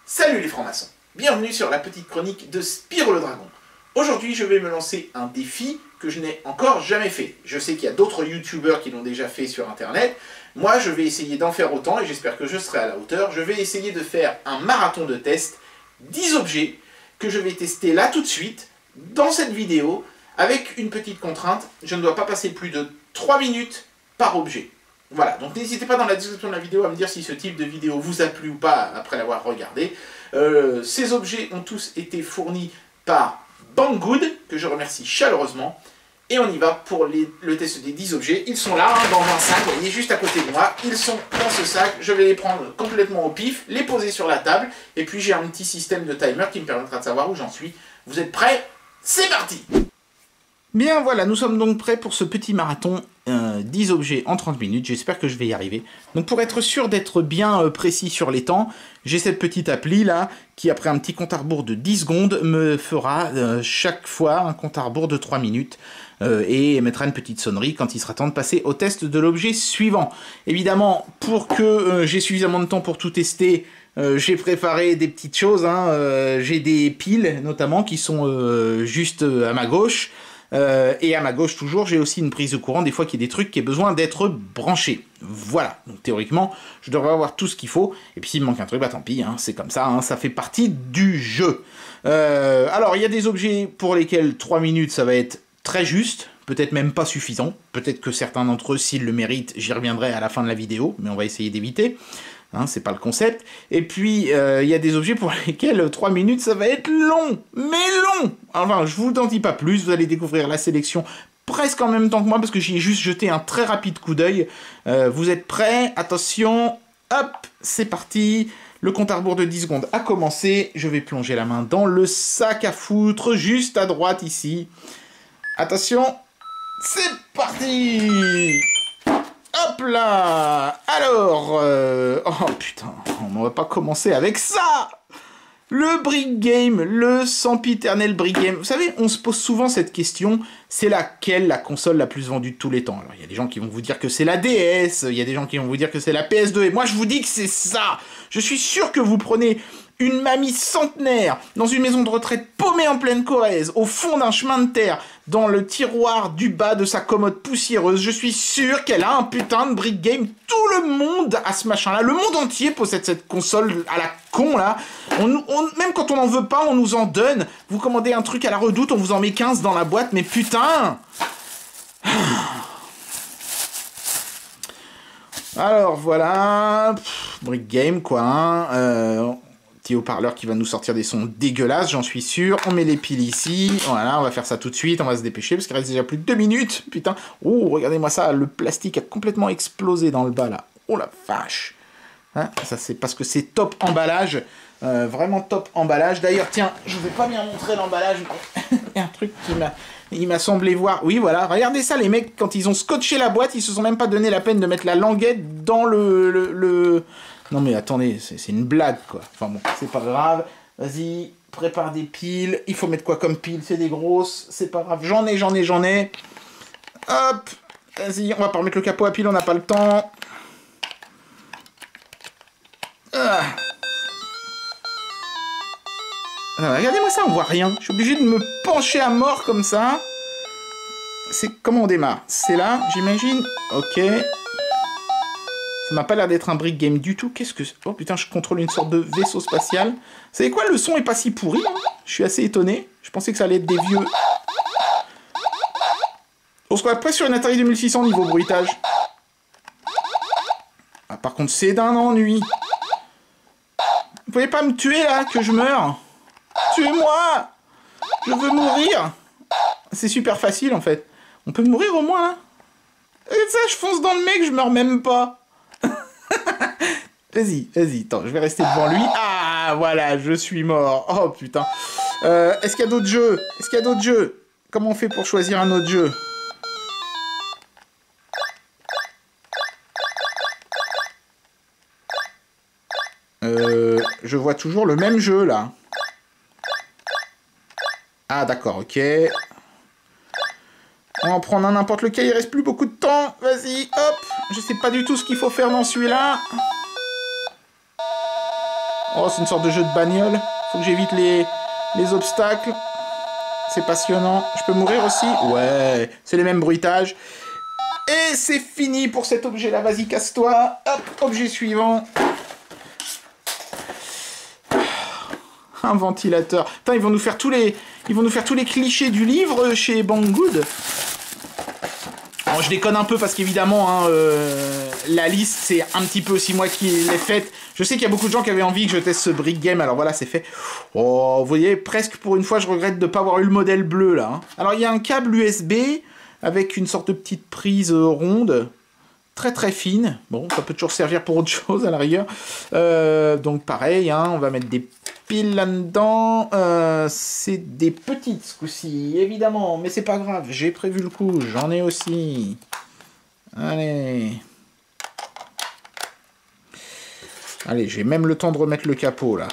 Salut les francs-maçons, bienvenue sur la petite chronique de Spyro le Dragon. Aujourd'hui je vais me lancer un défi que je n'ai encore jamais fait. Je sais qu'il y a d'autres youtubeurs qui l'ont déjà fait sur internet. Moi je vais essayer d'en faire autant et j'espère que je serai à la hauteur. Je vais essayer de faire un marathon de tests, 10 objets que je vais tester là tout de suite, dans cette vidéo, avec une petite contrainte, je ne dois pas passer plus de 3 minutes par objet. Voilà, donc n'hésitez pas dans la description de la vidéo à me dire si ce type de vidéo vous a plu ou pas après l'avoir regardé. Ces objets ont tous été fournis par Banggood, que je remercie chaleureusement. Et on y va pour le test des 10 objets. Ils sont là, dans un sac, vous voyez, juste à côté de moi. Ils sont dans ce sac, je vais les prendre complètement au pif, les poser sur la table. Et puis j'ai un petit système de timer qui me permettra de savoir où j'en suis. Vous êtes prêts? C'est parti! Bien voilà, nous sommes donc prêts pour ce petit marathon, 10 objets en 30 minutes, j'espère que je vais y arriver. Donc pour être sûr d'être bien précis sur les temps, j'ai cette petite appli là, qui après un petit compte à rebours de 10 secondes, me fera chaque fois un compte à rebours de 3 minutes, et émettra une petite sonnerie quand il sera temps de passer au test de l'objet suivant. Évidemment, pour que j'ai suffisamment de temps pour tout tester, j'ai préparé des petites choses, hein. J'ai des piles notamment qui sont juste à ma gauche, et à ma gauche toujours, j'ai aussi une prise de courant, des fois qu'il y a des trucs qui ont besoin d'être branchés. Voilà, donc théoriquement, je devrais avoir tout ce qu'il faut, et puis s'il me manque un truc, bah tant pis, hein, c'est comme ça, hein, ça fait partie du jeu. Alors, il y a des objets pour lesquels 3 minutes, ça va être très juste, peut-être même pas suffisant, peut-être que certains d'entre eux, s'ils le méritent, j'y reviendrai à la fin de la vidéo, mais on va essayer d'éviter. Hein, c'est pas le concept. Et puis, il y a des objets pour lesquels 3 minutes, ça va être long, mais long. Enfin, je vous en dis pas plus, vous allez découvrir la sélection presque en même temps que moi, parce que j'y ai juste jeté un très rapide coup d'œil. Vous êtes prêts? Attention, hop, c'est parti. Le compte à rebours de 10 secondes a commencé. Je vais plonger la main dans le sac à foutre, juste à droite ici. Attention, c'est parti! Hop là! Alors, oh putain, on va pas commencer avec ça! Le Brick Game, le sempiternel Brick Game. Vous savez, on se pose souvent cette question, c'est laquelle la console la plus vendue de tous les temps? Alors, il y a des gens qui vont vous dire que c'est la DS, il y a des gens qui vont vous dire que c'est la PS2, et moi je vous dis que c'est ça! Je suis sûr que vous prenez une mamie centenaire, dans une maison de retraite paumée en pleine Corrèze, au fond d'un chemin de terre, dans le tiroir du bas de sa commode poussiéreuse, je suis sûr qu'elle a un putain de Brick Game. Tout le monde a ce machin-là, le monde entier possède cette console à la con, là. Même quand on n'en veut pas, on nous en donne. Vous commandez un truc à la Redoute, on vous en met 15 dans la boîte, mais putain. Alors, voilà. Brick Game, quoi, hein. Haut-parleur qui va nous sortir des sons dégueulasses, j'en suis sûr. On met les piles ici, voilà, on va faire ça tout de suite, on va se dépêcher, parce qu'il reste déjà plus de 2 minutes, putain. Oh, regardez-moi ça, le plastique a complètement explosé dans le bas, là. Oh la vache. Hein, ça, c'est parce que c'est top emballage, vraiment top emballage. D'ailleurs, tiens, je vais pas bien montrer l'emballage, mais il y a un truc il m'a semblé voir. Oui, voilà, regardez ça, les mecs, quand ils ont scotché la boîte, ils se sont même pas donné la peine de mettre la languette dans le... Non mais attendez, c'est une blague quoi. Enfin bon, c'est pas grave. Vas-y, prépare des piles. Il faut mettre quoi comme piles? C'est des grosses. C'est pas grave. J'en ai. Hop. Vas-y, on va pas remettre le capot à pile, on n'a pas le temps. Ah. Regardez-moi ça, on voit rien. Je suis obligé de me pencher à mort comme ça. C'est comment on démarre? C'est là, j'imagine. Ok. Ça m'a pas l'air d'être un Brick Game du tout. Qu'est-ce que... Oh putain, je contrôle une sorte de vaisseau spatial. Vous savez quoi, le son est pas si pourri. Hein, je suis assez étonné. Je pensais que ça allait être des vieux... On se croit pas sur une Atari 2600 niveau bruitage. Ah, par contre, c'est d'un ennui. Vous pouvez pas me tuer, là, que je meure? Tuez-moi! Je veux mourir! C'est super facile, en fait. On peut mourir, au moins, là? Et ça, je fonce dans le mec, je meurs même pas. Vas-y, attends, je vais rester devant lui. Ah, voilà, je suis mort. Oh, putain. Est-ce qu'il y a d'autres jeux? Comment on fait pour choisir un autre jeu? Je vois toujours le même jeu, là. Ah, d'accord, ok. On va en prendre un n'importe lequel, il reste plus beaucoup de temps. Vas-y, hop. Je sais pas du tout ce qu'il faut faire dans celui-là. Oh, c'est une sorte de jeu de bagnole. Faut que j'évite les obstacles. C'est passionnant. Je peux mourir aussi? Ouais, c'est les mêmes bruitages. Et c'est fini pour cet objet-là. Vas-y, casse-toi. Hop, objet suivant. Un ventilateur. Putain, ils vont nous faire tous les clichés du livre chez Banggood. Bon, je déconne un peu parce qu'évidemment, hein, la liste, c'est un petit peu aussi moi qui l'ai faite. Je sais qu'il y a beaucoup de gens qui avaient envie que je teste ce brick game, alors voilà, c'est fait. Oh, vous voyez, presque pour une fois, je regrette de ne pas avoir eu le modèle bleu, là. Hein. Alors, il y a un câble USB avec une sorte de petite prise ronde, très très fine. Bon, ça peut toujours servir pour autre chose, à la rigueur. Donc, pareil, hein, on va mettre des piles là-dedans. C'est des petites, ce coup-ci, évidemment, mais c'est pas grave, j'ai prévu le coup, j'en ai aussi. Allez... Allez, j'ai même le temps de remettre le capot, là.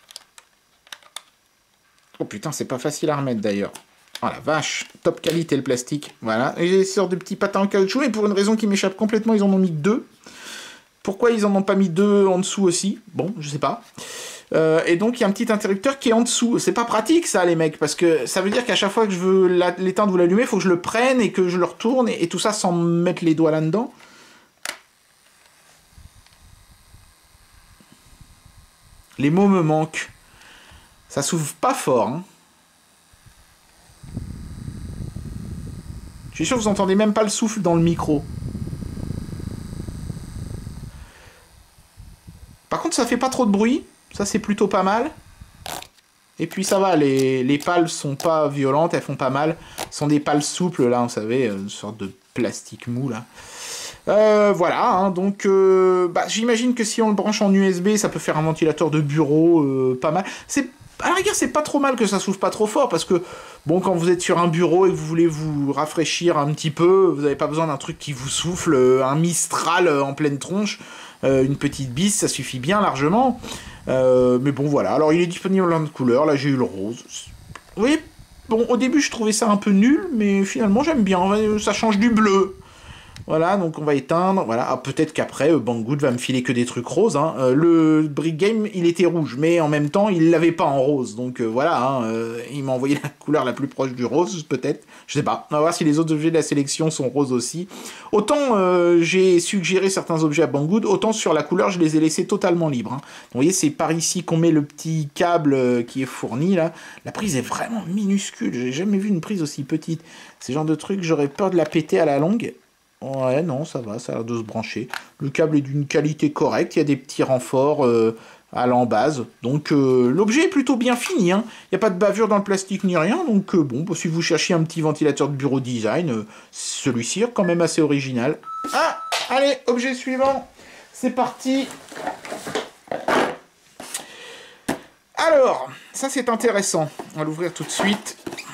Oh putain, c'est pas facile à remettre, d'ailleurs. Oh la vache, top qualité le plastique. Voilà, et j'ai des sortes de petits patins en caoutchouc, et pour une raison qui m'échappe complètement, ils en ont mis 2. Pourquoi ils en ont pas mis 2 en dessous aussi? Bon, je sais pas. Et donc, il y a un petit interrupteur qui est en dessous. C'est pas pratique, ça, les mecs, parce que ça veut dire qu'à chaque fois que je veux l'éteindre ou l'allumer, il faut que je le prenne et que je le retourne, et tout ça sans mettre les doigts là-dedans. Les mots me manquent. Ça s'ouvre pas fort. Hein. Je suis sûr que vous entendez même pas le souffle dans le micro. Par contre, ça fait pas trop de bruit. Ça, c'est plutôt pas mal. Et puis, ça va. Les pales sont pas violentes. Elles font pas mal. Ce sont des pales souples, là, vous savez. Une sorte de plastique mou, là. Voilà, hein, donc j'imagine que si on le branche en USB, ça peut faire un ventilateur de bureau pas mal. À la rigueur, c'est pas trop mal que ça s'ouvre pas trop fort, parce que, bon, quand vous êtes sur un bureau et que vous voulez vous rafraîchir un petit peu, vous n'avez pas besoin d'un truc qui vous souffle, un Mistral en pleine tronche, une petite bise, ça suffit bien largement. Mais bon, voilà, alors il est disponible en couleurs, là j'ai eu le rose. Vous voyez, bon, au début je trouvais ça un peu nul, mais finalement j'aime bien, ça change du bleu. Voilà, donc on va éteindre. Voilà, ah, peut-être qu'après, Banggood va me filer que des trucs roses. Hein. Le Brick Game, il était rouge, mais en même temps, il l'avait pas en rose. Donc voilà, hein, il m'a envoyé la couleur la plus proche du rose, peut-être. Je sais pas. On va voir si les autres objets de la sélection sont roses aussi. Autant j'ai suggéré certains objets à Banggood, autant sur la couleur, je les ai laissés totalement libres. Hein. Vous voyez, c'est par ici qu'on met le petit câble qui est fourni, là. La prise est vraiment minuscule. J'ai jamais vu une prise aussi petite. C'est le genre de truc, j'aurais peur de la péter à la longue. Ouais, non, ça va, ça a l'air de se brancher. Le câble est d'une qualité correcte, il y a des petits renforts à l'embase. Donc l'objet est plutôt bien fini, hein. Il n'y a pas de bavure dans le plastique ni rien, donc bon, si vous cherchez un petit ventilateur de bureau design, celui-ci est quand même assez original. Ah, allez, objet suivant, c'est parti. Alors, ça c'est intéressant, on va l'ouvrir tout de suite.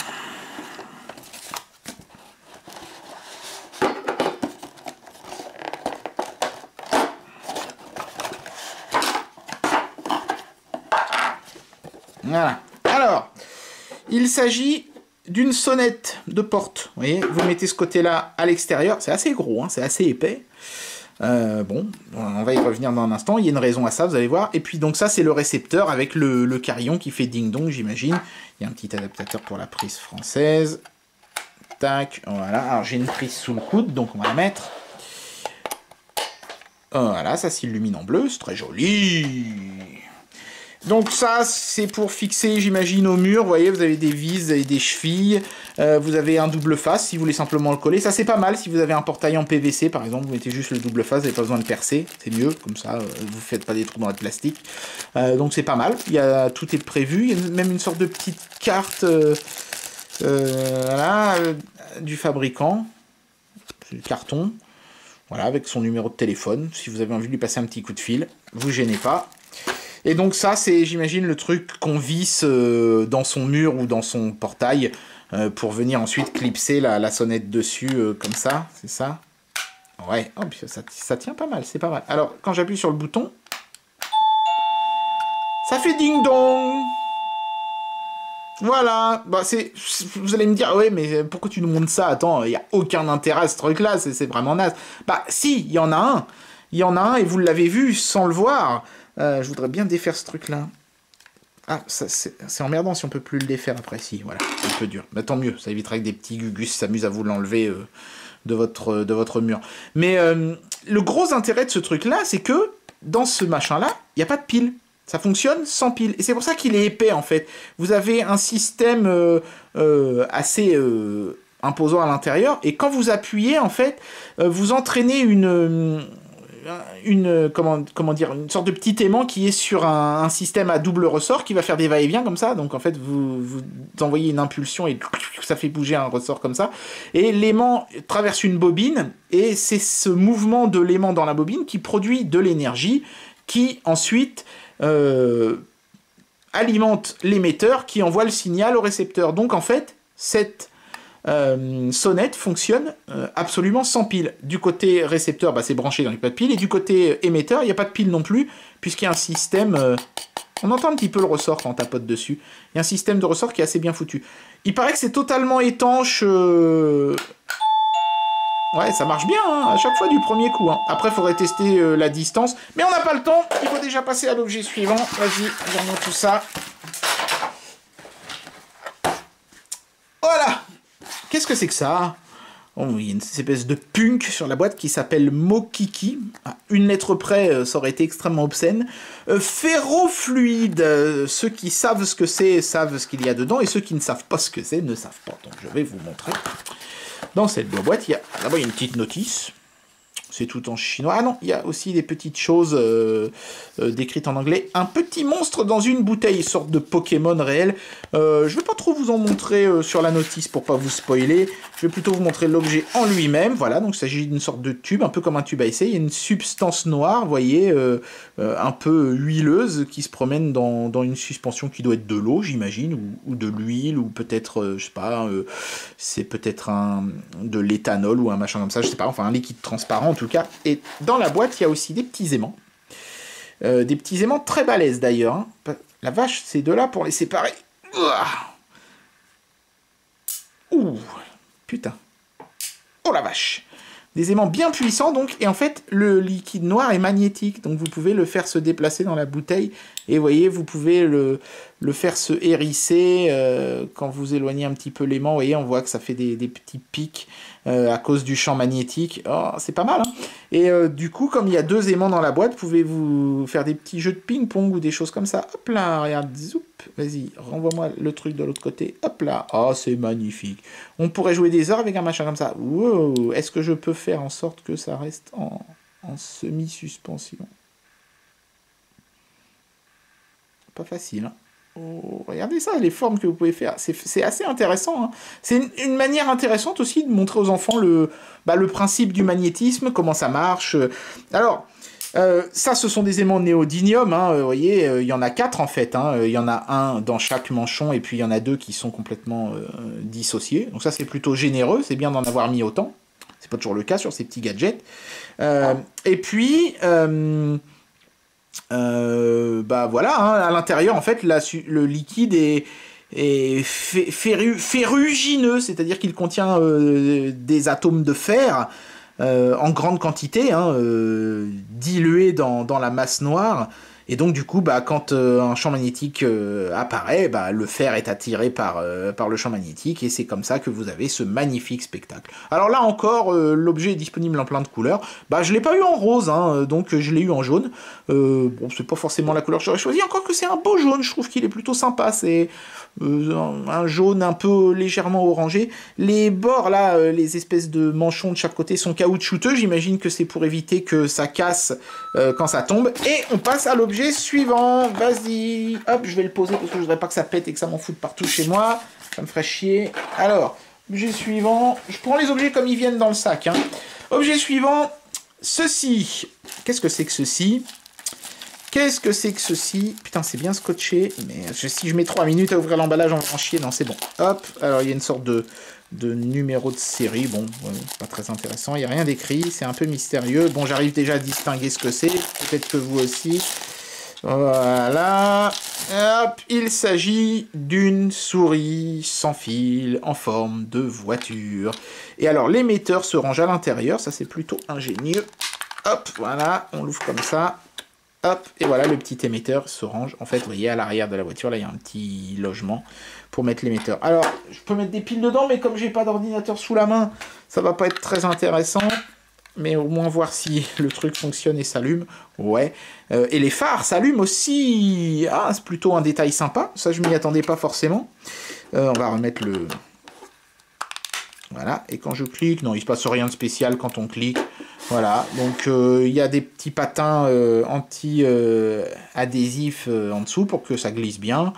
Voilà. Alors, il s'agit d'une sonnette de porte. Vous voyez, vous mettez ce côté-là à l'extérieur. C'est assez gros, hein, c'est assez épais. Bon, on va y revenir dans un instant. Il y a une raison à ça, vous allez voir. Et puis, donc ça, c'est le récepteur avec le carillon qui fait ding-dong, j'imagine. Il y a un petit adaptateur pour la prise française. Tac, voilà. Alors, j'ai une prise sous le coude, donc on va la mettre. Voilà, ça s'illumine en bleu. C'est très joli. Donc ça, c'est pour fixer, j'imagine, au mur. Vous voyez, vous avez des vis, vous avez des chevilles. Vous avez un double face, si vous voulez simplement le coller. Ça, c'est pas mal. Si vous avez un portail en PVC, par exemple, vous mettez juste le double face, vous n'avez pas besoin de percer. C'est mieux, comme ça, vous faites pas des trous dans le plastique. Donc c'est pas mal. Tout est prévu. Il y a même une sorte de petite carte voilà, du fabricant. C'est du carton. Voilà, avec son numéro de téléphone. Si vous avez envie de lui passer un petit coup de fil, vous gênez pas. Et donc ça, c'est, j'imagine, le truc qu'on visse dans son mur ou dans son portail pour venir ensuite clipser la sonnette dessus comme ça, c'est ça? Ouais, oh, ça tient pas mal, c'est pas mal. Alors, quand j'appuie sur le bouton, ça fait ding-dong. Voilà, bah vous allez me dire, ouais, mais pourquoi tu nous montres ça? Attends, il n'y a aucun intérêt à ce truc-là, c'est vraiment naze. Bah si, il y en a un et vous l'avez vu sans le voir. Je voudrais bien défaire ce truc-là. Ah, c'est emmerdant si on peut plus le défaire après. Si, voilà, c'est un peu dur. Mais tant mieux, ça évitera que des petits gugus s'amusent à vous l'enlever de votre mur. Mais le gros intérêt de ce truc-là, c'est que dans ce machin-là, il n'y a pas de pile. Ça fonctionne sans pile. Et c'est pour ça qu'il est épais, en fait. Vous avez un système assez imposant à l'intérieur. Et quand vous appuyez, en fait, vous entraînez comment dire, une sorte de petit aimant qui est sur un système à double ressort qui va faire des va-et-vient comme ça. Donc en fait, vous envoyez une impulsion et ça fait bouger un ressort comme ça. Et l'aimant traverse une bobine et c'est ce mouvement de l'aimant dans la bobine qui produit de l'énergie qui ensuite alimente l'émetteur qui envoie le signal au récepteur. Donc en fait, cette sonnette fonctionne absolument sans pile. Du côté récepteur, bah, c'est branché, donc il n'y a pas de pile, et du côté émetteur, il n'y a pas de pile non plus, puisqu'il y a un système... on entend un petit peu le ressort quand on tapote dessus. Il y a un système de ressort qui est assez bien foutu. Il paraît que c'est totalement étanche... Ouais, ça marche bien, hein, à chaque fois du premier coup. Hein. Après, il faudrait tester la distance. Mais on n'a pas le temps, il faut déjà passer à l'objet suivant. Vas-y, regarde tout ça. Voilà. Qu'est-ce que c'est que ça? Oh, il y a une espèce de punk sur la boîte qui s'appelle Mokiki. À une lettre près, ça aurait été extrêmement obscène. Ferrofluide. Ceux qui savent ce que c'est savent ce qu'il y a dedans. Et ceux qui ne savent pas ce que c'est ne savent pas. Donc je vais vous montrer. Dans cette boîte, il y a d'abord une petite notice. C'est tout en chinois. Ah non, il y a aussi des petites choses décrites en anglais. Un petit monstre dans une bouteille, sorte de Pokémon réel. Je ne vais pas trop vous en montrer sur la notice pour pas vous spoiler. Je vais plutôt vous montrer l'objet en lui-même. Voilà, donc il s'agit d'une sorte de tube, un peu comme un tube à essai. Il y a une substance noire, vous voyez, un peu huileuse, qui se promène dans une suspension qui doit être de l'eau, j'imagine, ou de l'huile, ou peut-être, je sais pas, c'est peut-être de l'éthanol ou un machin comme ça, je sais pas, enfin un liquide transparent en tout cas. Et dans la boîte, il y a aussi des petits aimants. Des petits aimants très balèzes d'ailleurs. Hein. La vache, c'est de là pour les séparer. Ouh, putain. Oh la vache. Des aimants bien puissants donc, et en fait le liquide noir est magnétique, donc vous pouvez le faire se déplacer dans la bouteille, et vous voyez, vous pouvez le faire se hérisser quand vous éloignez un petit peu l'aimant, vous voyez, on voit que ça fait des petits pics à cause du champ magnétique. Oh, c'est pas mal, hein. Et du coup, comme il y a deux aimants dans la boîte, pouvez-vous faire des petits jeux de ping-pong ou des choses comme ça. Hop là, regarde, zoup, vas-y, renvoie-moi le truc de l'autre côté. Hop là, oh, c'est magnifique. On pourrait jouer des heures avec un machin comme ça. Wow, est-ce que je peux faire en sorte que ça reste en semi-suspension? Pas facile, hein. Oh, regardez ça, les formes que vous pouvez faire, c'est assez intéressant. Hein. C'est une manière intéressante aussi de montrer aux enfants le principe du magnétisme, comment ça marche. Alors, ça, ce sont des aimants néodymium, hein, vous voyez, il y en a 4 en fait. Hein, il y en a un dans chaque manchon, et puis il y en a 2 qui sont complètement dissociés. Donc ça, c'est plutôt généreux, c'est bien d'en avoir mis autant. C'est pas toujours le cas sur ces petits gadgets. Et puis... bah voilà, hein, à l'intérieur en fait le liquide est ferrugineux, c'est-à-dire qu'il contient des atomes de fer en grande quantité, hein, dilués dans la masse noire. Et donc du coup, bah, quand un champ magnétique apparaît, bah, le fer est attiré par le champ magnétique, et c'est comme ça que vous avez ce magnifique spectacle. Alors là encore, l'objet est disponible en plein de couleurs. Bah, je ne l'ai pas eu en rose, hein, donc je l'ai eu en jaune. Bon, c'est pas forcément la couleur que j'aurais choisie, encore que c'est un beau jaune, je trouve qu'il est plutôt sympa. C'est un jaune un peu légèrement orangé. Les bords, là, les espèces de manchons de chaque côté sont caoutchouteux. J'imagine que c'est pour éviter que ça casse quand ça tombe. Et on passe à l'objet suivant. Vas-y. Hop, je vais le poser parce que je voudrais pas que ça pète et que ça m'en foute partout chez moi. Ça me ferait chier. Alors, objet suivant. Je prends les objets comme ils viennent dans le sac. Hein. Objet suivant. Ceci. Qu'est-ce que c'est que ceci ? Qu'est-ce que c'est que ceci? Putain, c'est bien scotché, mais si je mets 3 minutes à ouvrir l'emballage, on va en chier. Non, c'est bon. Hop, alors il y a une sorte de numéro de série. Bon, pas très intéressant. Il n'y a rien d'écrit, c'est un peu mystérieux. Bon, j'arrive déjà à distinguer ce que c'est. Peut-être que vous aussi. Voilà. Hop, il s'agit d'une souris sans fil en forme de voiture. Et alors, l'émetteur se range à l'intérieur. Ça, c'est plutôt ingénieux. Hop, voilà, on l'ouvre comme ça. hop, et voilà, le petit émetteur se range. En fait, vous voyez, à l'arrière de la voiture, là, il y a un petit logement pour mettre l'émetteur. Alors, je peux mettre des piles dedans, mais comme j'ai pas d'ordinateur sous la main, ça va pas être très intéressant. Mais au moins voir si le truc fonctionne et s'allume. Ouais. Et les phares s'allument aussi. Ah, c'est plutôt un détail sympa. Ça, je m'y attendais pas forcément. On va remettre le... Voilà. Et quand je clique, non, il se passe rien de spécial quand on clique. Voilà. Donc, il y a des petits patins anti-adhésifs en dessous pour que ça glisse bien.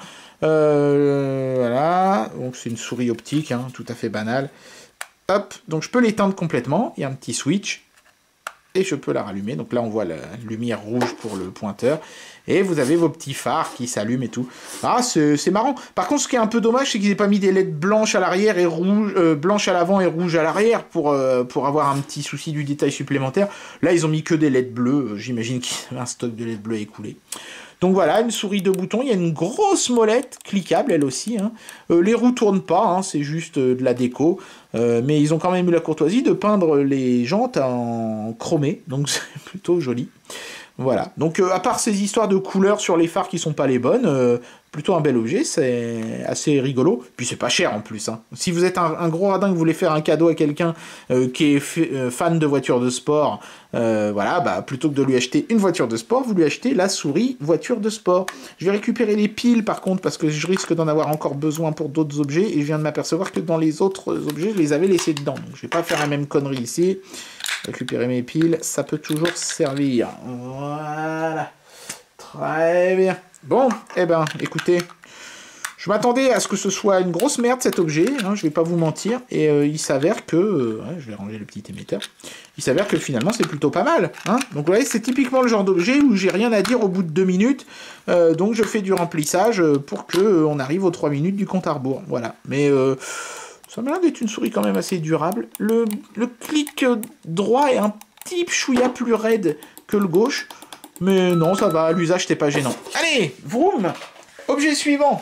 Voilà. Donc, c'est une souris optique, hein, tout à fait banale. Hop. Donc, je peux l'éteindre complètement. Il y a un petit switch. Et je peux la rallumer. Donc là, on voit la lumière rouge pour le pointeur. Et vous avez vos petits phares qui s'allument et tout. Ah, c'est marrant. Par contre, ce qui est un peu dommage, c'est qu'ils n'aient pas mis des LED blanches à l'arrière et rouges, blanches à l'avant et rouges à l'arrière pour avoir un petit souci du détail supplémentaire. Là, ils ont mis que des LED bleus. J'imagine qu'il y avait un stock de LED bleus écoulé. Donc voilà, une souris de bouton. Il y a une grosse molette cliquable, elle aussi. Hein. Les roues tournent pas, hein, c'est juste de la déco. Mais ils ont quand même eu la courtoisie de peindre les jantes en chromé. Donc c'est plutôt joli. Voilà. Donc à part ces histoires de couleurs sur les phares qui sont pas les bonnes, plutôt un bel objet, c'est assez rigolo. Puis c'est pas cher en plus. Hein. Si vous êtes un gros radin que vous voulez faire un cadeau à quelqu'un qui est fan de voitures de sport, voilà, bah, plutôt que de lui acheter une voiture de sport, vous lui achetez la souris voiture de sport. Je vais récupérer les piles par contre parce que je risque d'en avoir encore besoin pour d'autres objets et je viens de m'apercevoir que dans les autres objets, je les avais laissés dedans. Donc je vais pas faire la même connerie ici. Récupérer mes piles, ça peut toujours servir. Voilà. Très bien. Bon, eh ben, écoutez, je m'attendais à ce que ce soit une grosse merde cet objet, hein, je vais pas vous mentir, et il s'avère que... ouais, je vais ranger le petit émetteur. Il s'avère que finalement c'est plutôt pas mal. Hein. Donc vous voyez, c'est typiquement le genre d'objet où j'ai rien à dire au bout de 2 minutes, donc je fais du remplissage pour qu'on arrive aux 3 minutes du compte à rebours. Voilà, mais... ça m'a l'air d'être une souris quand même assez durable. Le clic droit est un petit chouïa plus raide que le gauche. Mais non, ça va, l'usage c'était pas gênant. Allez, vroom. Objet suivant.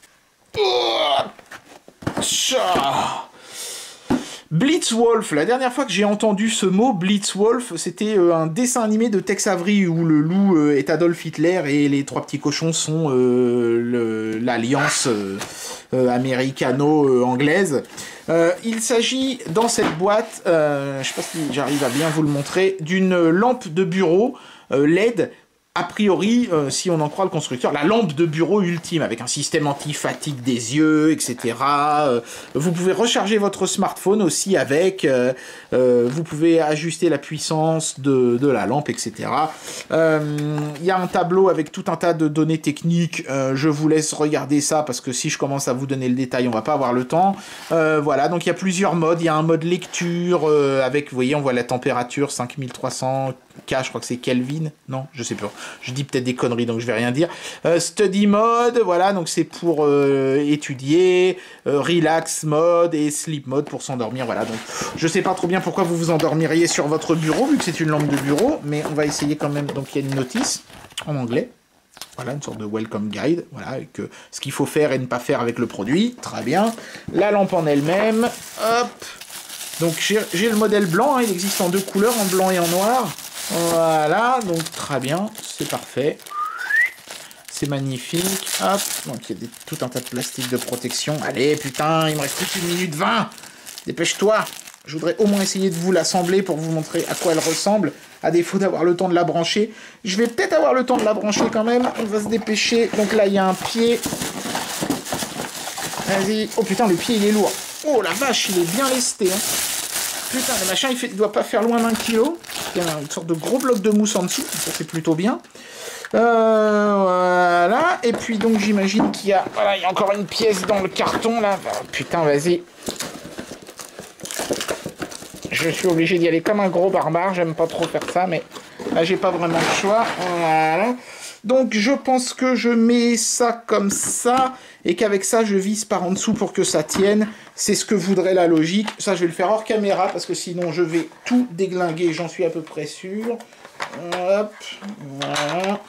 Blitzwolf. La dernière fois que j'ai entendu ce mot, Blitzwolf, c'était un dessin animé de Tex Avery où le loup est Adolf Hitler et les 3 petits cochons sont l'alliance américano-anglaise. Il s'agit dans cette boîte, je sais pas si j'arrive à bien vous le montrer, d'une lampe de bureau LED. A priori, si on en croit le constructeur, la lampe de bureau ultime, avec un système anti-fatigue des yeux, etc. Vous pouvez recharger votre smartphone aussi avec, vous pouvez ajuster la puissance de la lampe, etc. Il y a un tableau avec tout un tas de données techniques, je vous laisse regarder ça, parce que si je commence à vous donner le détail, on va pas avoir le temps. Voilà, donc il y a plusieurs modes, il y a un mode lecture, avec, vous voyez, on voit la température, 5300 K, je crois que c'est Kelvin, non, je sais pas. Je dis peut-être des conneries, donc je vais rien dire. Study mode, voilà, donc c'est pour étudier. Relax mode et sleep mode pour s'endormir, voilà. Donc je sais pas trop bien pourquoi vous vous endormiriez sur votre bureau, vu que c'est une lampe de bureau, mais on va essayer quand même. Donc il y a une notice en anglais. Voilà, une sorte de welcome guide, voilà, avec ce qu'il faut faire et ne pas faire avec le produit. Très bien. La lampe en elle-même, hop. Donc j'ai le modèle blanc, hein, il existe en 2 couleurs, en blanc et en noir. Voilà, donc très bien, c'est parfait. C'est magnifique. Hop, donc il y a tout un tas de plastique de protection. Allez, putain, il me reste plus qu'1 minute 20. Dépêche-toi. Je voudrais au moins essayer de vous l'assembler pour vous montrer à quoi elle ressemble, à défaut d'avoir le temps de la brancher. Je vais peut-être avoir le temps de la brancher quand même. On va se dépêcher. Donc là, il y a un pied. Vas-y. Oh putain, le pied, il est lourd. Oh la vache, il est bien lesté, hein. Putain, le machin, il doit pas faire loin d'1 kilo. Il y a une sorte de gros bloc de mousse en dessous. Ça, c'est plutôt bien. Voilà. Et puis, donc, j'imagine qu'il y a... Voilà, il y a encore une pièce dans le carton, là. Oh, putain, vas-y. Je suis obligé d'y aller comme un gros barbare. J'aime pas trop faire ça, mais là, j'ai pas vraiment le choix. Voilà. Donc, je pense que je mets ça comme ça, et qu'avec ça, je visse par en dessous pour que ça tienne. C'est ce que voudrait la logique. Ça, je vais le faire hors caméra, parce que sinon, je vais tout déglinguer, j'en suis à peu près sûr. Hop, voilà.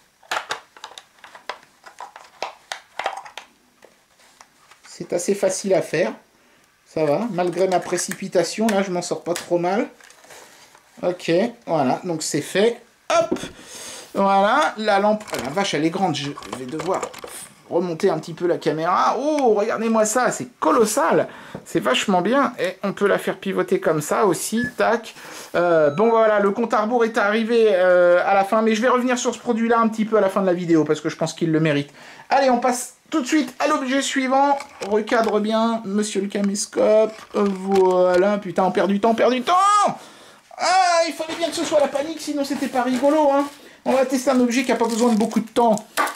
C'est assez facile à faire. Ça va, malgré ma précipitation, là, je m'en sors pas trop mal. Ok, voilà, donc c'est fait. Hop! Voilà, la lampe... Oh, la vache, elle est grande, je vais devoir remonter un petit peu la caméra. Oh, regardez-moi ça, c'est colossal. C'est vachement bien. Et on peut la faire pivoter comme ça aussi. Tac. Bon, voilà, le compte à rebours est arrivé à la fin. Mais je vais revenir sur ce produit-là un petit peu à la fin de la vidéo parce que je pense qu'il le mérite. Allez, on passe tout de suite à l'objet suivant. Recadre bien, monsieur le caméscope. Voilà, putain, on perd du temps, on perd du temps. Ah, il fallait bien que ce soit la panique, sinon c'était pas rigolo, hein. On va tester un objet qui n'a pas besoin de beaucoup de temps.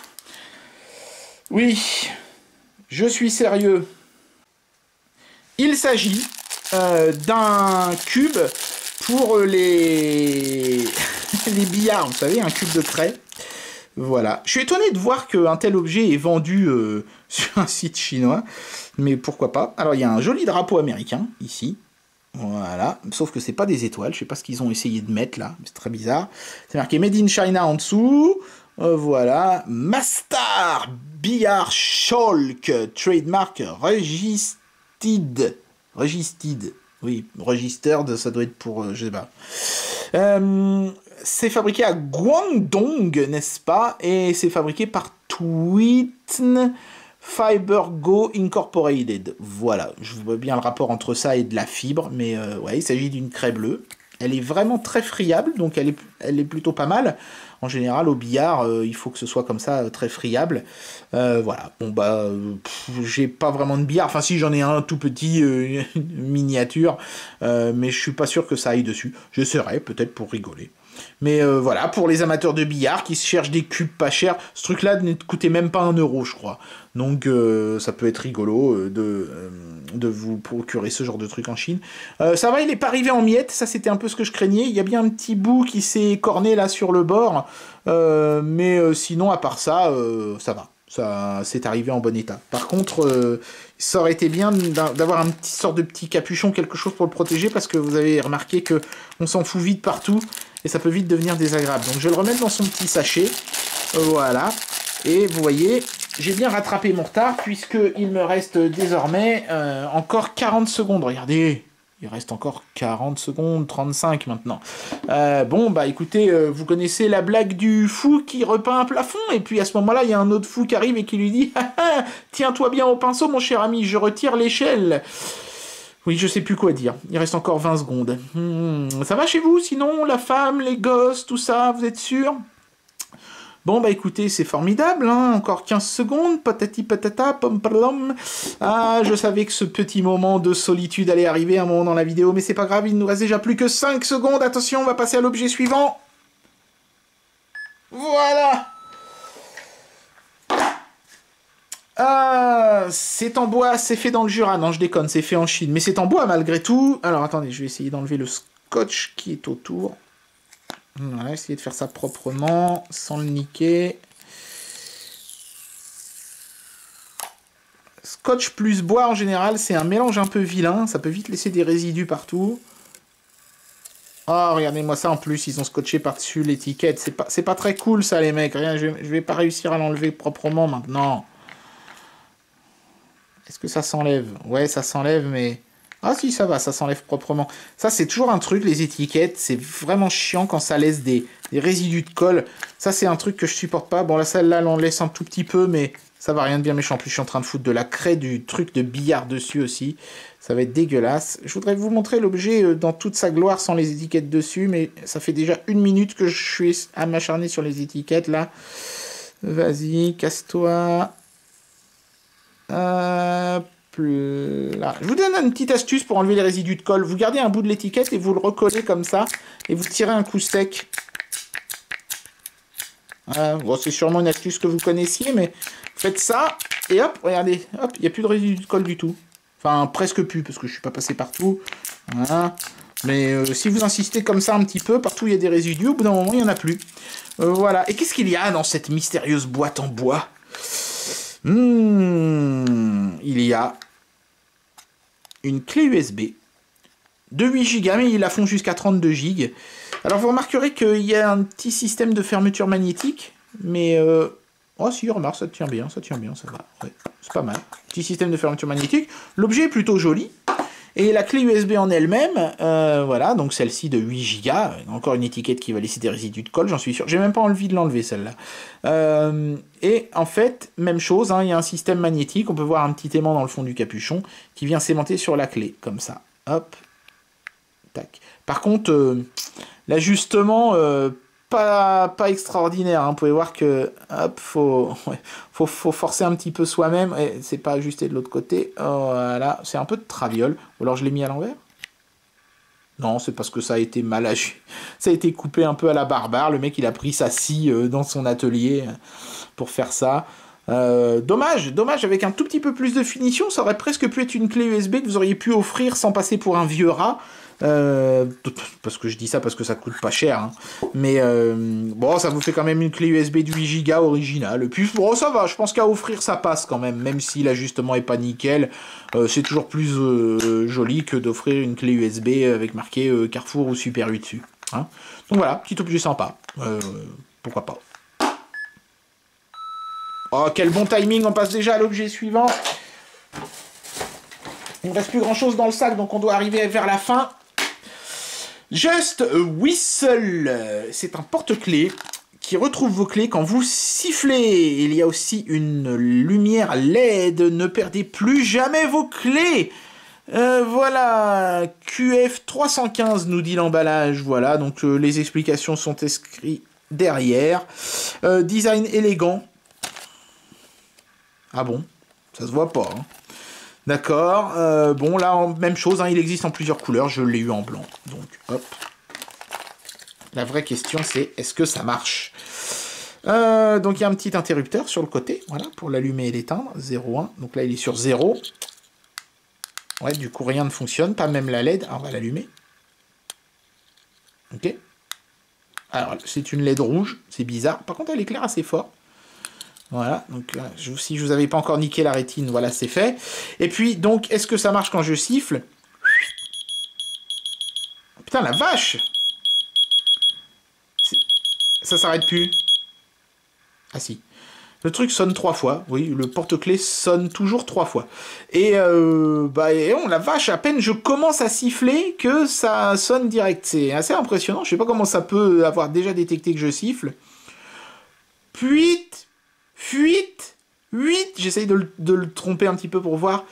Oui, je suis sérieux. Il s'agit d'un cube pour les... les billards, vous savez, un cube de craie. Voilà. Je suis étonné de voir qu'un tel objet est vendu sur un site chinois, mais pourquoi pas. Alors, il y a un joli drapeau américain, ici. Voilà, sauf que c'est pas des étoiles, je sais pas ce qu'ils ont essayé de mettre là, c'est très bizarre. C'est marqué Made in China en dessous. Voilà, Mastar Billard Schalk, trademark registered. Registered, oui, registered, ça doit être pour, je sais pas. C'est fabriqué à Guangdong, n'est-ce pas? Et c'est fabriqué par Twitn Fiber Go Incorporated. Voilà, je vois bien le rapport entre ça et de la fibre, mais ouais, il s'agit d'une craie bleue. Elle est vraiment très friable, donc elle est plutôt pas mal. En général, au billard, il faut que ce soit comme ça, très friable. Voilà, bon bah, j'ai pas vraiment de billard. Enfin si, j'en ai un tout petit, miniature, mais je suis pas sûr que ça aille dessus. J'essaierai, peut-être pour rigoler. Mais voilà, pour les amateurs de billard qui cherchent des cubes pas chers, ce truc-là ne coûtait même pas 1 euro, je crois. Donc ça peut être rigolo de vous procurer ce genre de truc en Chine. Ça va, il n'est pas arrivé en miettes, ça c'était un peu ce que je craignais. Il y a bien un petit bout qui s'est corné là sur le bord, mais sinon à part ça, ça va. Ça c'est arrivé en bon état. Par contre, ça aurait été bien d'avoir un petit sort de petit capuchon, quelque chose pour le protéger, parce que vous avez remarqué que on s'en fout vite partout, et ça peut vite devenir désagréable. Donc je vais le remettre dans son petit sachet, voilà, et vous voyez, j'ai bien rattrapé mon retard, puisqu'il me reste désormais encore 40 secondes, regardez. Il reste encore 40 secondes, 35 maintenant. Bon, bah écoutez, vous connaissez la blague du fou qui repeint un plafond, et puis à ce moment-là, il y a un autre fou qui arrive et qui lui dit « Tiens-toi bien au pinceau, mon cher ami, je retire l'échelle !» Oui, je sais plus quoi dire. Il reste encore 20 secondes. Ça va chez vous, sinon, la femme, les gosses, tout ça, vous êtes sûr ? Bon, bah écoutez, c'est formidable, hein, encore 15 secondes, patati patata, pom pom. Ah, je savais que ce petit moment de solitude allait arriver à un moment dans la vidéo, mais c'est pas grave, il nous reste déjà plus que 5 secondes. Attention, on va passer à l'objet suivant. Voilà. Ah, c'est en bois, c'est fait dans le Jura. Non, je déconne, c'est fait en Chine, mais c'est en bois malgré tout. Alors, attendez, je vais essayer d'enlever le scotch qui est autour. Voilà, essayer de faire ça proprement, sans le niquer. Scotch plus bois, en général, c'est un mélange un peu vilain. Ça peut vite laisser des résidus partout. Oh, regardez-moi ça en plus, ils ont scotché par-dessus l'étiquette. C'est pas très cool, ça, les mecs. Rien, je vais pas réussir à l'enlever proprement maintenant. Est-ce que ça s'enlève? Ouais, ça s'enlève, mais... Ah si, ça va, ça s'enlève proprement. Ça, c'est toujours un truc, les étiquettes. C'est vraiment chiant quand ça laisse des résidus de colle. Ça, c'est un truc que je supporte pas. Bon, là, celle-là, on laisse un tout petit peu, mais ça va, rien de bien méchant. En plus, je suis en train de foutre de la craie, du truc de billard dessus aussi. Ça va être dégueulasse. Je voudrais vous montrer l'objet dans toute sa gloire sans les étiquettes dessus, mais ça fait déjà 1 minute que je suis à m'acharner sur les étiquettes, là. Vas-y, casse-toi. Là. Je vous donne une petite astuce pour enlever les résidus de colle. Vous gardez un bout de l'étiquette et vous le recollez comme ça. Et vous tirez un coup sec. Voilà. Bon, c'est sûrement une astuce que vous connaissiez, mais faites ça. Et hop, regardez. Hop, il n'y a plus de résidus de colle du tout. Enfin, presque plus, parce que je ne suis pas passé partout. Voilà. Mais si vous insistez comme ça un petit peu, partout il y a des résidus. Au bout d'un moment, il n'y en a plus. Voilà. Et qu'est-ce qu'il y a dans cette mystérieuse boîte en bois ? Il y a une clé USB de 8 Go, mais ils la font jusqu'à 32 Go. Alors vous remarquerez qu'il y a un petit système de fermeture magnétique, mais oh si, remarque, ça tient bien, ça va. Ouais, c'est pas mal. Petit système de fermeture magnétique. L'objet est plutôt joli. Et la clé USB en elle-même, voilà, donc celle-ci de 8 Go, encore une étiquette qui va laisser des résidus de colle, j'en suis sûr. J'ai même pas envie de l'enlever celle-là. Et en fait, même chose, hein, il y a un système magnétique, on peut voir un petit aimant dans le fond du capuchon qui vient s'aimanter sur la clé, comme ça. Hop, tac. Par contre, l'ajustement, pas extraordinaire, hein. Vous pouvez voir que, hop, faut forcer un petit peu soi-même, et c'est pas ajusté de l'autre côté. Voilà, c'est un peu de traviole. Ou alors je l'ai mis à l'envers? Non, c'est parce que ça a été mal agi. Ça a été coupé un peu à la barbare. Le mec, il a pris sa scie dans son atelier pour faire ça. Dommage, avec un tout petit peu plus de finition, ça aurait presque pu être une clé USB que vous auriez pu offrir sans passer pour un vieux rat. Parce que je dis ça parce que ça coûte pas cher, hein. Mais bon, ça vous fait quand même une clé USB de 8 Go originale. Et puis bon, ça va, je pense qu'à offrir ça passe quand même si l'ajustement est pas nickel. C'est toujours plus joli que d'offrir une clé USB avec marqué Carrefour ou Super U dessus, hein. Donc voilà, petit objet sympa, pourquoi pas. Oh, quel bon timing, on passe déjà à l'objet suivant. Il ne reste plus grand chose dans le sac, donc on doit arriver vers la fin. Just Whistle, c'est un porte-clés qui retrouve vos clés quand vous sifflez. Il y a aussi une lumière LED, ne perdez plus jamais vos clés. Voilà, QF 315 nous dit l'emballage, voilà, donc les explications sont inscrites derrière. Design élégant. Ah bon, ça se voit pas, hein. D'accord, bon là, même chose, hein, il existe en plusieurs couleurs, je l'ai eu en blanc, donc hop. La vraie question c'est, est-ce que ça marche? Donc il y a un petit interrupteur sur le côté, voilà, pour l'allumer et l'éteindre, 0,1, donc là il est sur 0. Ouais, du coup rien ne fonctionne, pas même la LED, alors on va l'allumer. Ok. Alors c'est une LED rouge, c'est bizarre, par contre elle éclaire assez fort. Voilà, donc là, si je vous avais pas encore niqué la rétine, voilà, c'est fait. Et puis, donc, est-ce que ça marche quand je siffle? Putain, la vache! Ça s'arrête plus. Ah si. Le truc sonne 3 fois, oui, le porte-clés sonne toujours 3 fois. Et, la vache, à peine je commence à siffler que ça sonne direct. C'est assez impressionnant, je sais pas comment ça peut avoir déjà détecté que je siffle. Fuite, 8, j'essaye de le tromper un petit peu pour voir.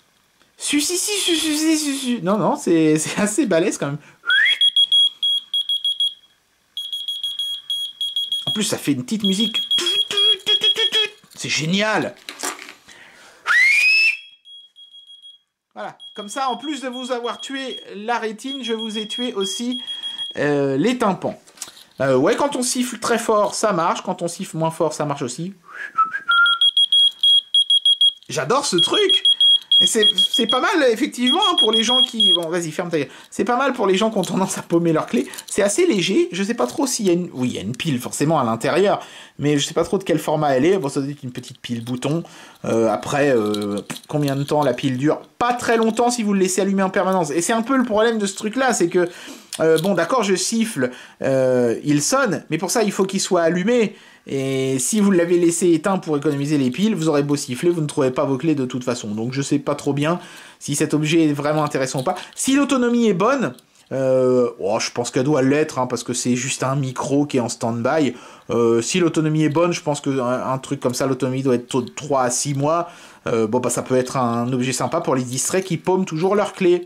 Non, c'est assez balèze quand même. En plus, ça fait une petite musique. C'est génial. Voilà, comme ça, en plus de vous avoir tué la rétine, je vous ai tué aussi les tympans. Ouais, quand on siffle très fort, ça marche. Quand on siffle moins fort, ça marche aussi. J'adore ce truc. C'est pas mal, effectivement, hein, pour les gens qui... Bon, vas-y, ferme ta gueule. C'est pas mal pour les gens qui ont tendance à paumer leurs clés. C'est assez léger. Je sais pas trop s'il y a une... Oui, il y a une pile, forcément, à l'intérieur. Mais je sais pas trop de quel format elle est. Bon, ça doit être une petite pile bouton. Après, combien de temps la pile dure? Pas très longtemps si vous le laissez allumer en permanence. Et c'est un peu le problème de ce truc-là, c'est que... bon, d'accord, je siffle, il sonne, mais pour ça, il faut qu'il soit allumé. Et si vous l'avez laissé éteint pour économiser les piles, vous aurez beau siffler, vous ne trouverez pas vos clés de toute façon. Donc je sais pas trop bien si cet objet est vraiment intéressant ou pas. Si l'autonomie est bonne, je pense qu'elle doit l'être, hein, parce que c'est juste un micro qui est en stand-by. Si l'autonomie est bonne, je pense qu'un truc comme ça, l'autonomie doit être de 3 à 6 mois. Ça peut être un objet sympa pour les distraits qui paument toujours leurs clés.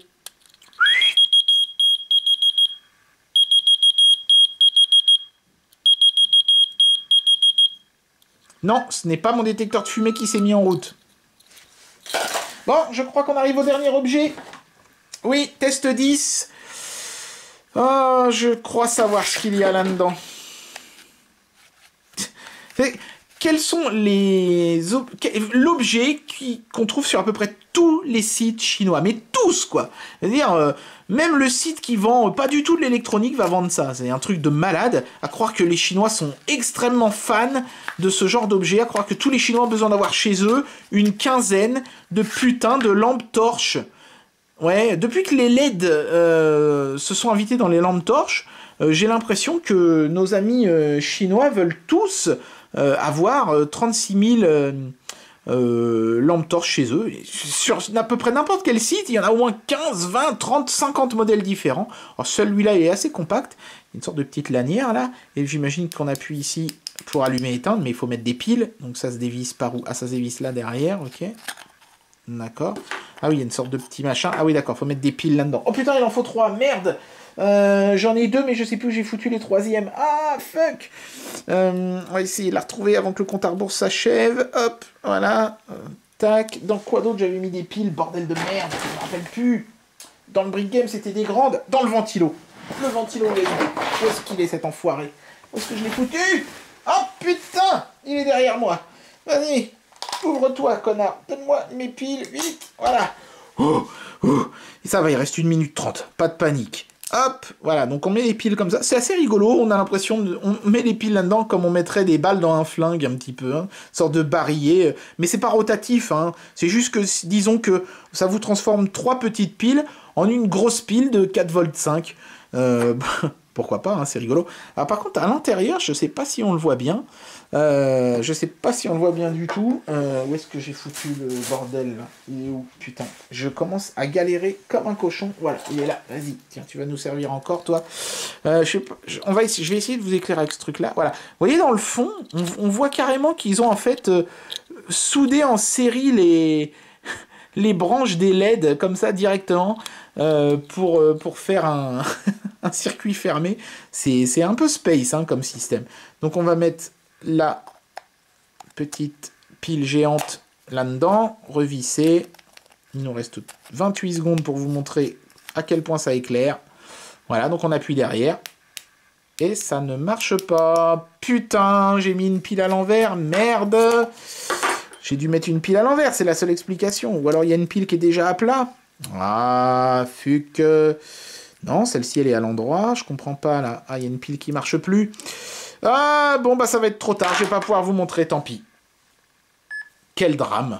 Non, ce n'est pas mon détecteur de fumée qui s'est mis en route. Bon, je crois qu'on arrive au dernier objet. Oui, test 10. Oh, je crois savoir ce qu'il y a là-dedans. Quels sont l'objet qu'on trouve sur à peu près tous les sites chinois, mais tous, quoi. C'est-à-dire, même le site qui vend pas du tout de l'électronique va vendre ça. C'est un truc de malade, à croire que les Chinois sont extrêmement fans de ce genre d'objet, à croire que tous les Chinois ont besoin d'avoir chez eux une quinzaine de putains de lampes torches. Ouais, depuis que les LED se sont invités dans les lampes torches, j'ai l'impression que nos amis chinois veulent tous avoir 36 000 lampe torche chez eux. Et sur à peu près n'importe quel site, il y en a au moins 15, 20, 30, 50 modèles différents. Alors celui-là, il est assez compact. Une sorte de petite lanière là. Et j'imagine qu'on appuie ici pour allumer et éteindre, mais il faut mettre des piles. Donc ça se dévisse par où? Ah, ça se dévisse là derrière, ok. D'accord. Ah oui, il y a une sorte de petit machin. Ah oui, d'accord, faut mettre des piles là-dedans. Oh putain, il en faut 3, merde. J'en ai 2, mais je sais plus où j'ai foutu les troisièmes. Ah, fuck. On va essayer de la retrouver avant que le compte à rebours s'achève. Hop, voilà. Tac. Dans quoi d'autre j'avais mis des piles? Bordel de merde, je me rappelle plus. Dans le Brick Game, c'était des grandes. Dans le ventilo. Le ventilo, on est où est-ce qu'il est, cet enfoiré? Où est-ce que je l'ai foutu? Oh putain, il est derrière moi. Vas-y, ouvre-toi, connard. Donne-moi mes piles, vite. Voilà. Et ça va, il reste 1 minute 30. Pas de panique. Hop, voilà, donc on met les piles comme ça. C'est assez rigolo, on a l'impression on met les piles là-dedans comme on mettrait des balles dans un flingue un petit peu, hein, une sorte de barillet. Mais c'est pas rotatif, hein. C'est juste que, disons que ça vous transforme 3 petites piles en une grosse pile de 4 volts 5. Pourquoi pas, hein, c'est rigolo. Alors par contre, à l'intérieur, je sais pas si on le voit bien. Je sais pas si on le voit bien du tout. Où est-ce que j'ai foutu le bordel là? Il est où? Putain, je commence à galérer comme un cochon. Voilà, il est là. Vas-y, tiens, tu vas nous servir encore, toi. Je sais pas, je vais essayer de vous éclairer avec ce truc-là. Voilà. Vous voyez, dans le fond, on voit carrément qu'ils ont en fait soudé en série les branches des LED comme ça directement pour faire un, un circuit fermé. C'est un peu space hein, comme système. Donc on va mettre la petite pile géante là-dedans, revisser. Il nous reste 28 secondes pour vous montrer à quel point ça éclaire. Voilà, donc on appuie derrière. Et ça ne marche pas. Putain, j'ai mis une pile à l'envers. Merde. J'ai dû mettre une pile à l'envers, c'est la seule explication. Ou alors il y a une pile qui est déjà à plat. Ah, fuck. Non, celle-ci elle est à l'endroit. Je comprends pas là. Ah, il y a une pile qui marche plus. Ah, bon, bah ça va être trop tard. Je vais pas pouvoir vous montrer, tant pis. Quel drame.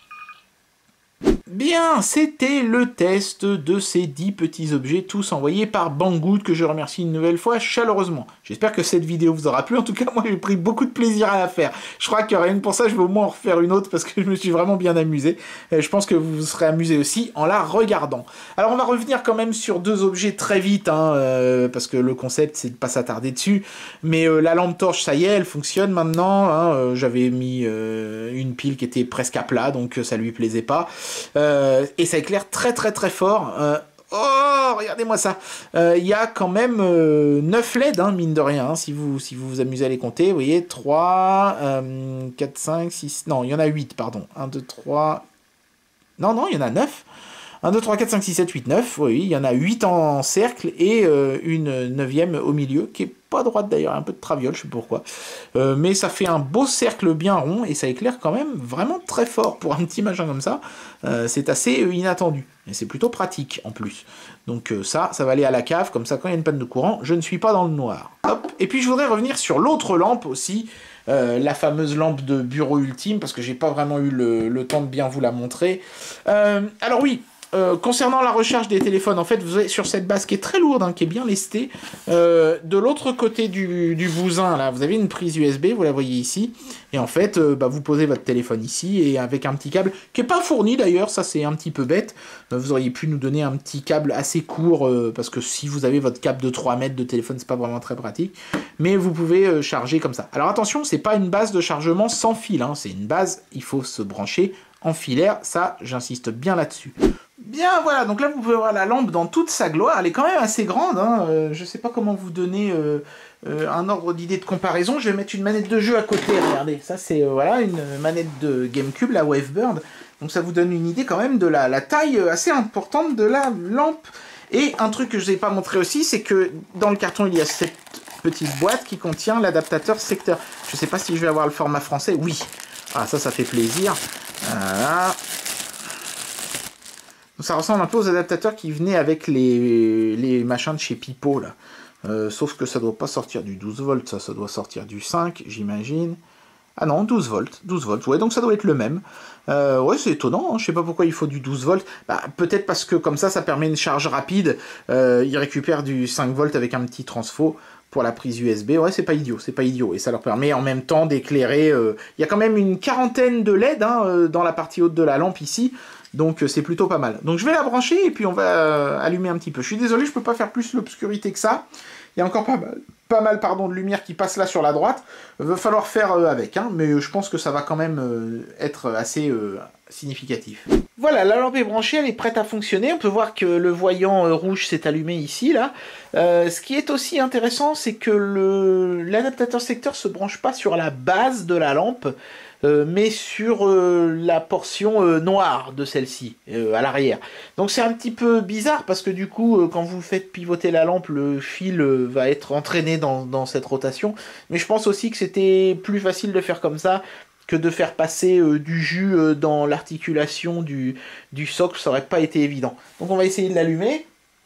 Bien, c'était le test de ces 10 petits objets, tous envoyés par Banggood, que je remercie une nouvelle fois chaleureusement. J'espère que cette vidéo vous aura plu. En tout cas, moi, j'ai pris beaucoup de plaisir à la faire. Je crois que rien que pour ça, je vais au moins en refaire une autre, parce que je me suis vraiment bien amusé. Je pense que vous vous serez amusé aussi en la regardant. Alors, on va revenir quand même sur 2 objets très vite, hein, parce que le concept, c'est de pas s'attarder dessus. Mais la lampe torche, ça y est, elle fonctionne maintenant. Hein, j'avais mis une pile qui était presque à plat, donc ça lui plaisait pas. Et ça éclaire très très très fort. Oh, regardez-moi ça. Il y a quand même 9 LED, hein, mine de rien, hein, si vous vous amusez à les compter. Vous voyez, 3, 4, 5, 6... Non, il y en a 8, pardon. 1, 2, 3... Non, il y en a 9. 1, 2, 3, 4, 5, 6, 7, 8, 9. Oui, il y en a 8 en cercle et une 9e au milieu, qui est pas droite d'ailleurs, un peu de traviole, je sais pas pourquoi. Mais ça fait un beau cercle bien rond et ça éclaire quand même vraiment très fort. Pour un petit machin comme ça, c'est assez inattendu. Et c'est plutôt pratique en plus. Donc ça va aller à la cave, comme ça quand il y a une panne de courant, je ne suis pas dans le noir. Hop. Et puis je voudrais revenir sur l'autre lampe aussi, la fameuse lampe de bureau ultime, parce que j'ai pas vraiment eu le temps de bien vous la montrer. Alors oui, concernant la recharge des téléphones, en fait, vous avez sur cette base qui est très lourde, hein, qui est bien lestée, de l'autre côté du bousin, là, vous avez une prise USB, vous la voyez ici, et en fait, vous posez votre téléphone ici, et avec un petit câble, qui n'est pas fourni d'ailleurs, ça c'est un petit peu bête, vous auriez pu nous donner un petit câble assez court, parce que si vous avez votre câble de 3 mètres de téléphone, c'est pas vraiment très pratique, mais vous pouvez charger comme ça. Alors attention, c'est pas une base de chargement sans fil, hein, c'est une base, il faut se brancher en filaire, ça, j'insiste bien là-dessus. Bien, voilà, donc là vous pouvez voir la lampe dans toute sa gloire, elle est quand même assez grande, hein. Je sais pas comment vous donner un ordre d'idée de comparaison, je vais mettre une manette de jeu à côté, regardez, ça c'est voilà, une manette de GameCube, la Wavebird, donc ça vous donne une idée quand même de la taille assez importante de la lampe. Et un truc que je ne vous ai pas montré aussi, c'est que dans le carton il y a cette petite boîte qui contient l'adaptateur secteur. Je sais pas si je vais avoir le format français, oui, ah ça fait plaisir, voilà. Ça ressemble un peu aux adaptateurs qui venaient avec les machins de chez Pipo, là. Sauf que ça doit pas sortir du 12 volts, ça doit sortir du 5, j'imagine. Ah non, 12 volts, ouais, donc ça doit être le même. Ouais, c'est étonnant, hein, je sais pas pourquoi il faut du 12 volts. Bah, peut-être parce que comme ça permet une charge rapide. Il récupère du 5 volts avec un petit transfo. pour la prise USB. Ouais, c'est pas idiot, c'est pas idiot. Et ça leur permet en même temps d'éclairer... Il y a quand même une quarantaine de LED hein, dans la partie haute de la lampe ici. Donc c'est plutôt pas mal. Donc je vais la brancher et puis on va allumer un petit peu. Je suis désolé, je peux pas faire plus l'obscurité que ça. Il y a encore pas mal de lumière qui passe là sur la droite. Il va falloir faire avec, hein, mais je pense que ça va quand même être assez significatif. Voilà, la lampe est branchée, elle est prête à fonctionner. On peut voir que le voyant rouge s'est allumé ici, là. Ce qui est aussi intéressant, c'est que l'adaptateur secteur se branche pas sur la base de la lampe, mais sur la portion noire de celle-ci, à l'arrière. Donc c'est un petit peu bizarre, parce que du coup, quand vous faites pivoter la lampe, le fil va être entraîné dans cette rotation. Mais je pense aussi que c'était plus facile de faire comme ça, que de faire passer du jus dans l'articulation du socle, ça aurait pas été évident. Donc on va essayer de l'allumer.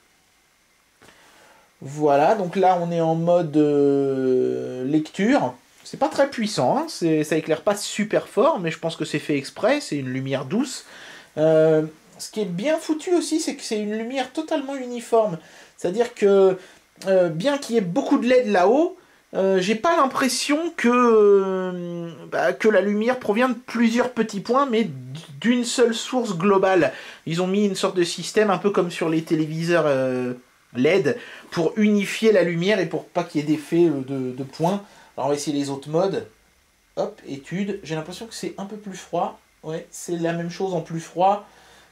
Voilà, donc là on est en mode lecture. C'est pas très puissant, hein, ça éclaire pas super fort, mais je pense que c'est fait exprès, c'est une lumière douce. Ce qui est bien foutu aussi, c'est que c'est une lumière totalement uniforme. C'est-à-dire que, bien qu'il y ait beaucoup de LED là-haut, j'ai pas l'impression que la lumière provient de plusieurs petits points, mais d'une seule source globale. Ils ont mis une sorte de système, un peu comme sur les téléviseurs LED, pour unifier la lumière et pour pas qu'il y ait d'effet de points. Alors on va essayer les autres modes. Hop, étude. J'ai l'impression que c'est un peu plus froid. Ouais, c'est la même chose en plus froid.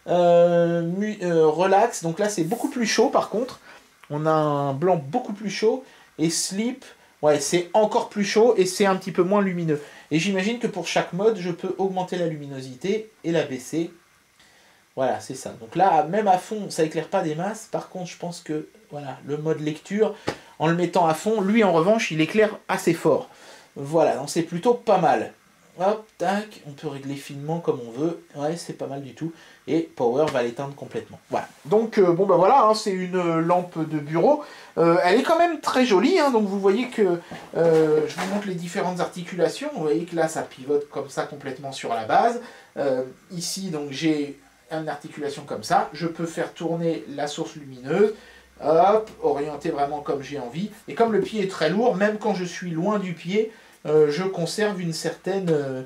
Relax, donc là c'est beaucoup plus chaud par contre. On a un blanc beaucoup plus chaud. Et sleep, ouais, c'est encore plus chaud et c'est un petit peu moins lumineux. Et j'imagine que pour chaque mode, je peux augmenter la luminosité et la baisser. Voilà, c'est ça. Donc là, même à fond, ça éclaire pas des masses. Par contre, je pense que voilà, le mode lecture, en le mettant à fond, lui en revanche, il éclaire assez fort. Voilà, donc c'est plutôt pas mal. Hop, tac, on peut régler finement comme on veut. Ouais, c'est pas mal du tout. Et Power va l'éteindre complètement. Voilà. Donc, bon ben voilà, hein, c'est une lampe de bureau. Elle est quand même très jolie, hein, donc vous voyez que... je vous montre les différentes articulations. Vous voyez que là, ça pivote comme ça complètement sur la base. Ici, donc, j'ai une articulation comme ça. Je peux faire tourner la source lumineuse. Hop, orienter vraiment comme j'ai envie. Et comme le pied est très lourd, même quand je suis loin du pied, je conserve une certaine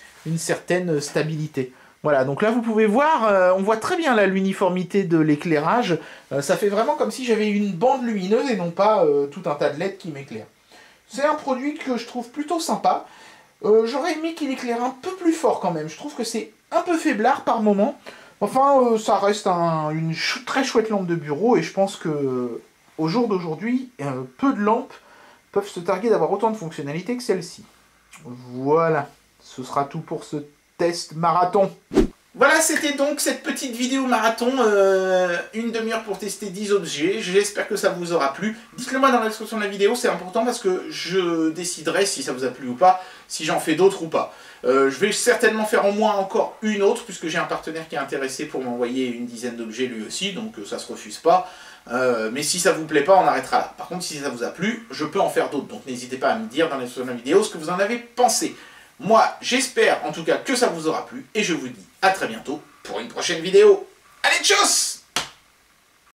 stabilité. Voilà, donc là vous pouvez voir, on voit très bien là l'uniformité de l'éclairage. Ça fait vraiment comme si j'avais une bande lumineuse et non pas tout un tas de LED qui m'éclairent. C'est un produit que je trouve plutôt sympa. J'aurais aimé qu'il éclaire un peu plus fort quand même. Je trouve que c'est un peu faiblard par moment. Enfin, ça reste une très chouette lampe de bureau et je pense que au jour d'aujourd'hui, peu de lampes peuvent se targuer d'avoir autant de fonctionnalités que celle-ci. Voilà, ce sera tout pour ce test marathon. Voilà, c'était donc cette petite vidéo marathon, une demi-heure pour tester 10 objets. J'espère que ça vous aura plu. Dites-le moi dans la description de la vidéo, c'est important parce que je déciderai si ça vous a plu ou pas, si j'en fais d'autres ou pas. Je vais certainement faire au moins encore une autre, puisque j'ai un partenaire qui est intéressé pour m'envoyer une dizaine d'objets lui aussi, donc ça se refuse pas. Mais si ça vous plaît pas, on arrêtera là. Par contre, si ça vous a plu, je peux en faire d'autres, donc n'hésitez pas à me dire dans la description de la vidéo ce que vous en avez pensé. Moi, j'espère en tout cas que ça vous aura plu, et je vous dis à très bientôt pour une prochaine vidéo. Allez, tchuss!